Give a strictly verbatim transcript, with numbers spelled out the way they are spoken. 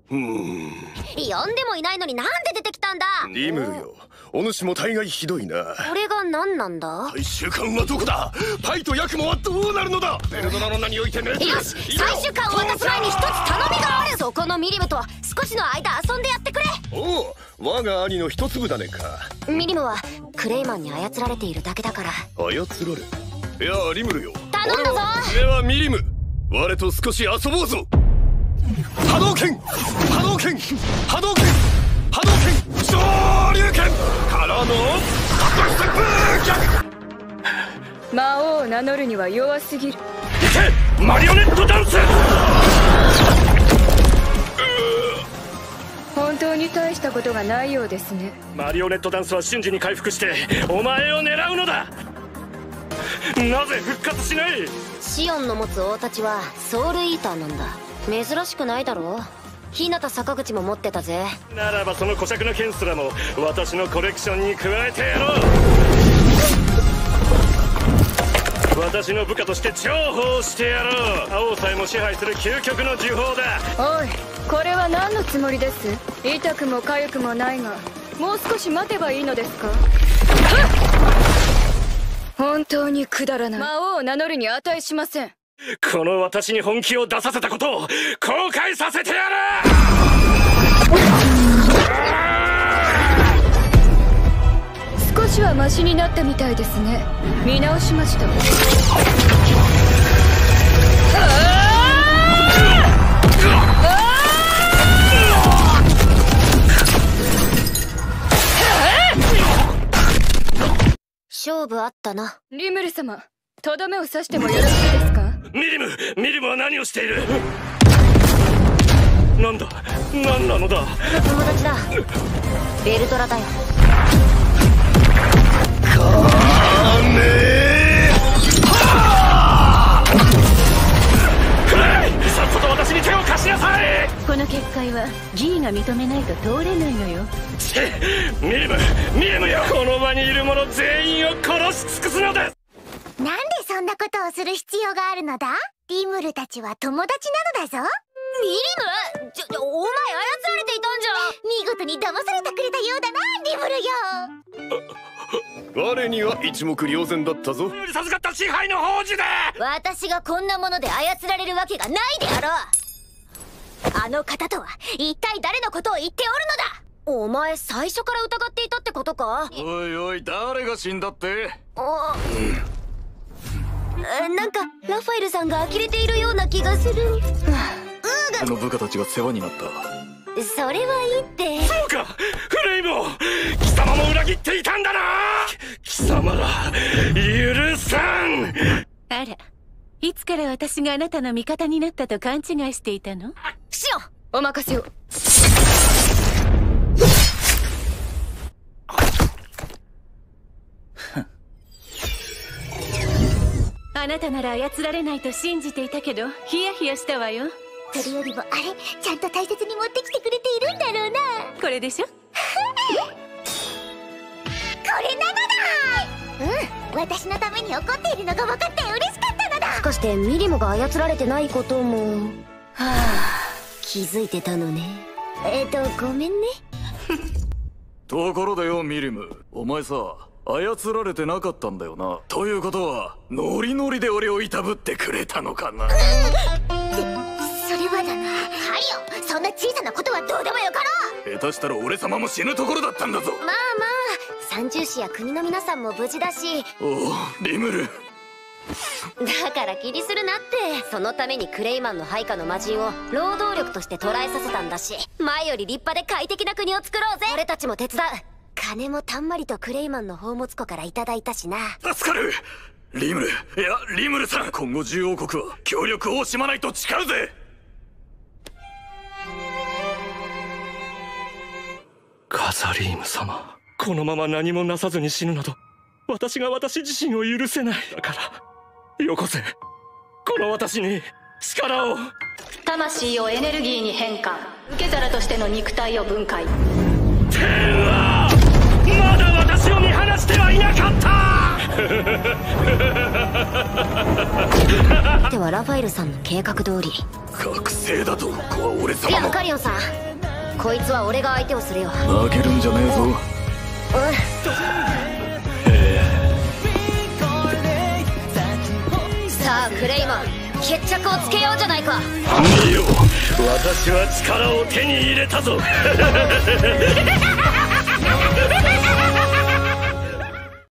うーん、 呼んでもいないのになんで出てきたんだ。 リムルよ、お主も大概ひどいな。 俺が何なんだ。 最終巻はどこだ。パイとヤクモはどうなるのだ。ベルドラの名においてね。よし、最終巻を渡す前に一つ頼みがある。そこのミリムと少しの間遊んでやってくれ。 おお、我が兄の一粒種か。 ミリムはクレイマンに操られているだけだから。 操られ。いやリムルよ、 頼んだぞ。 俺はミリム、我と少し遊ぼうぞ。波動拳、波動拳、波動拳、波動拳、昇竜拳からのステップ逆。 魔王を名乗るには弱すぎる。 いけ、マリオネットダンス。 本当に大したことがないようですね。 マリオネットダンスは瞬時に回復してお前を狙うのだ。なぜ復活しない。 シオンの持つ王たちはソウルイーターなんだ。珍しくないだろう。日向坂口も持ってたぜ。 ならばその古尺の剣すらも私のコレクションに加えてやろう。私の部下として重宝してやろう。青さえも支配する究極の呪法だ。 おい、これは何のつもりです。痛くも痒くもないが、もう少し待てばいいのですか。本当にくだらない。魔王を名乗るに値しません。 この私に本気を出させたことを後悔させてやる。 少しはマシになったみたいですね。見直しました。 勝負あったな。 リムル様、とどめを刺してもよろしいですか。 ミリム、ミリムは何をしている。なんだ、何なのだ。 友達だ。ベルトラだよ。 かーねーはー。さっさと私に手を貸しなさい。 この結界はギーが認めないと通れないのよ。 チッ、ミリム、ミリムよ、この場にいる者全員を殺し尽くすのです。 なんでそんなことをする必要があるのだ。リムルたちは友達なのだぞ。 ミリム、ちょ、ちょお前操られていたんじゃ。 見事に騙されてくれたようだな、リムルよ。 我には一目瞭然だったぞ。 授かった支配の宝珠で。 私がこんなもので操られるわけがないであろう。あの方とは一体誰のことを言っておるのだ。お前最初から疑っていたってことか。 おいおい、誰が死んだって。 あ、うん、なんかラファエルさんが呆れているような気がする。 あの部下たちが世話になった。 それはいいって。 そうか、フレイも貴様も裏切っていたんだな。貴様ら許さん。 あら、いつから私があなたの味方になったと勘違いしていたの。 シオン、 お任せを。 あなたなら操られないと信じていたけど、ヒヤヒヤしたわよ。 それよりもあれ、ちゃんと大切に持ってきてくれているんだろうな。 これでしょ。これなのだ。うん、私のために怒っているのが分かって嬉しかったのだ。 もしかしてミリムが操られてないことも、はあ、気づいてたのね。えっとごめんね。 ところでよミリム、お前さ操られてなかったんだよな。ということはノリノリで俺をいたぶってくれたのかな。 それはだな。ハリオ、そんな小さなことはどうでもよかろう。 下手したら俺様も死ぬところだったんだぞ。 まあまあ、三獣士や国の皆さんも無事だし。 おお、リムル。 だから気にするなって。そのためにクレイマンの配下の魔人を労働力として捕らえさせたんだし、前より立派で快適な国を作ろうぜ。俺たちも手伝う。金もたんまりとクレイマンの宝物庫からいただいたしな。 助かる。リムル、いやリムルさん、今後獣王国は協力を惜しまないと誓うぜ。 カザリーム様、このまま何もなさずに死ぬなど私が私自身を許せない。だからよこせ、この私に力を。 魂をエネルギーに変換、受け皿としての肉体を分解。 天はまだ私を見放してはいなかった。 ではラファエルさんの計画通り。 覚醒だと。ここは俺いや様の。 カリオンさん、こいつは俺が相手をするよ。 負けるんじゃねえぞ。 うんさあクレイマン、決着をつけようじゃないか。 見よ、私は力を手に入れたぞ。